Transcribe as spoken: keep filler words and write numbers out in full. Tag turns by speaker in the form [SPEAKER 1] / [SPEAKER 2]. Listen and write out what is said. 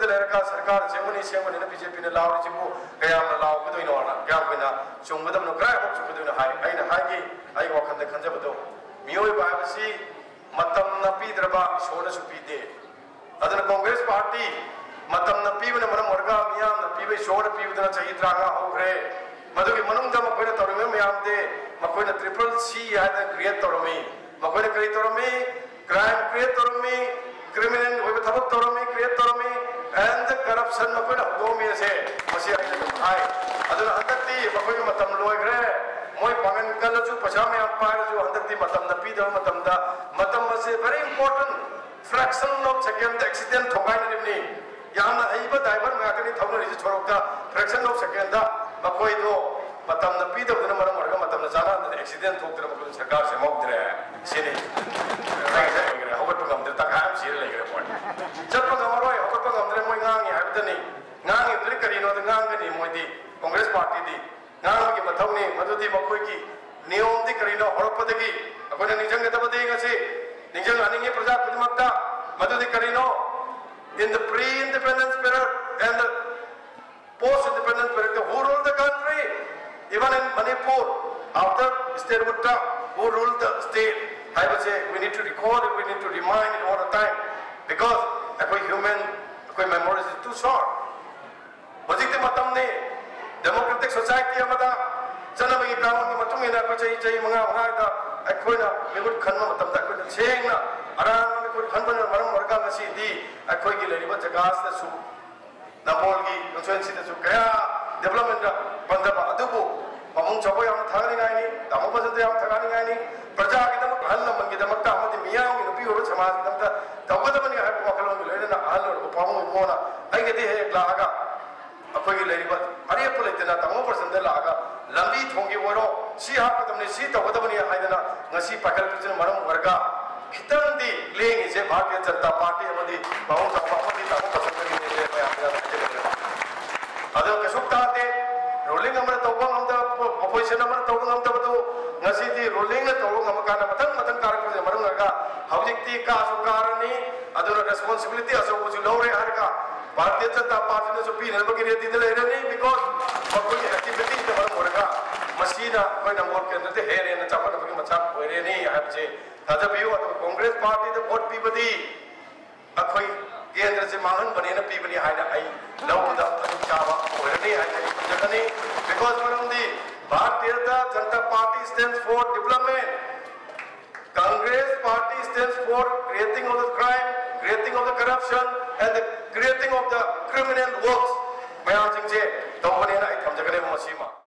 [SPEAKER 1] लेरका सरकार जेमनी सेमनी ना बीजेपी ने लाव रिजिबु कया ना लाव बदोइनो ना क्या बिना चुंगदम नो क्राइ हो चुबदोइनो हाय आइना हायगी आइ वखन दे खंजबदो मियोय बाबसी मतम न पीद्रबा सोना सुपीदे अदन कांग्रेस पार्टी मतम न पीबना मरम वर्गा मियाम न पीबे सोना पीबदना चाहिए त्रागा होग्रे मधुगी मनुंगदा मकोइना तोरमे मियाम दे मकोइना ट्रिपल सी यादा क्रिएट तोरमे मकोइना क्रिएट तोरमे क्राइम क्रिएट तोरमे क्रिमिनल होइबा थबक तोरमे क्रिएट तोरमे एंड करप्शन मकोइना दोमे से मसी आइना हाय अदन अंतती मकोइना मतम लोइग्रे मोय पांगन कलजु पछा में पारजु अंतती मतम न पीदो मतम दा मतम मसे very important fraction of second accident थोगाइन निमनी याना आइबा ड्राइवर मागनी थौन रिज छोरकता फ्रैक्शन ऑफ सेकंड दा मकोइ दो मतम न पीदो दन मरम वर्ग मतम न जाना एक्सीडेंट थोकदर मकोइ सरकार से मोकदरे सिनी राइट है होगत गमदर तकाम सिर लेगरे पॉइंट चप्प गमरोय होगत गमदरे मोय ngangi हाबदनी ngangi द्रि करिनो द nganगनी मोयदी कांग्रेस पार्टी दी ngangi मथौनी मदुदी मकोइगी नियम दी करिनो हरपदगी अकोने निजंगदबदी ngasi निजंग अनिंगे प्रजा खुदिमक्ता मदुदी करिनो in the pre-independence period and the post-independence period, who ruled the country? Even in Manipur, after State Mutta, who ruled the state? I would say we need to recall it, we need to remind it all the time, because a human memory is too short. Wajikti matam ne democratic society amada jana bagi kawan ki matum ina ko chai chai manga manga da akoina megut khanma matam da akoina chengna aran megut khanbana maram warga ngasi di akoi gi leriba jagas da su namol gi constituency da su kaya development da bandaba adubu mamung chabo yam thagani ngai ni damu basante yam thagani ngai ni praja gi dam hal naman gi damakta amadi miyam gi nupi oro samaj gi damta tawgadamani ha ko kalon gi lena hal ro pamu mona ai gi de he laga akoi gi leriba ariya puletena damu basante laga lambi thongi woro si ha kadamni si tawgadamani haidana ngasi pakal pujin maram warga खितन दी लेंगे जे भारतीय Janata party अमदी बाहु जापा अमदी ताको पसंद करी ने मैं आपने बताया अदो कसुक्ता ते रोलिंग अमर तौबंग हमदा अपोजिशन अमर तौबंग हमदा बदो ngasi di रोलिंग तौबंग हम काना मतंग मतंग कारक जे मरम लगा हौजिकती का सुकारनी अदो रिस्पांसिबिलिटी असो बुजु लौरे हरका भारतीय जनता पार्टी ने जो पी ने बगिरे दी दले रे बिकॉज़ कोई एक्टिविटी ते मरम होरगा मसीना कोई नंबर के अंदर ते हेरे न चापन बगी मचा होरे नहीं है जे ताजा बियो अतो कांग्रेस पार्टी द वोट पीबदी अखोई केंद्र से मांगन बने न पीबनी हाइना आई लौदा चावा होरनी हाइना जकनी बिकॉज़ मरमदी Bharatiya Janata party stands for development Congress party stands for creating of the crime creating of the corruption and the creating of the criminal works मैं आज जे तो बने ना आई थम जकने मसीमा